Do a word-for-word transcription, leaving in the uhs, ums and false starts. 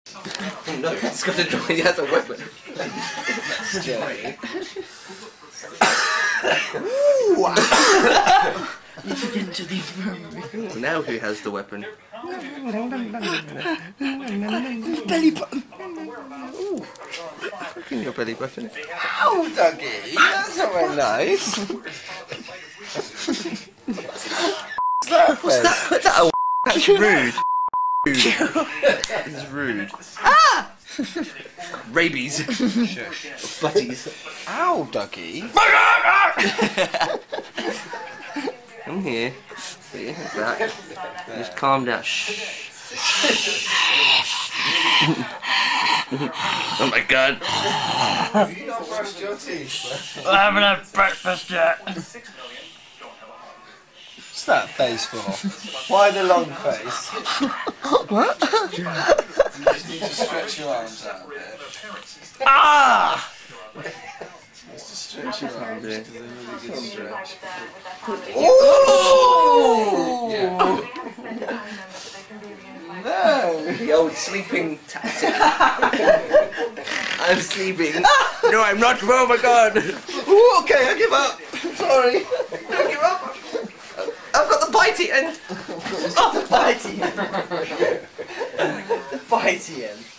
Oh no, it's got a drawing, he has a weapon. You should get into the infirmary. Now who has the weapon? Belly button. Ooh. Look in your belly button. Ow, Dougie, that's not very nice. What's that? What's that? What's that? That's rude. Rude. It's rude. Ah! Rabies. Buddies. Ow, Dougie. Come here. See, what's that? Just calm down. Shh. Oh my god. Have you not brushed your teeth? I haven't had breakfast yet. What's that face for? Why the long face? What? You just need to stretch your arms out a bit. Ah! Just to stretch your arms, because they're really good stretch. Oh! Yeah. No! The old sleeping tactic. I'm sleeping. No, I'm not. Oh my god. Ooh, okay, I give up. Sorry. Don't give up. I've got the bitey end. Oh, the bitey end. The bitey end.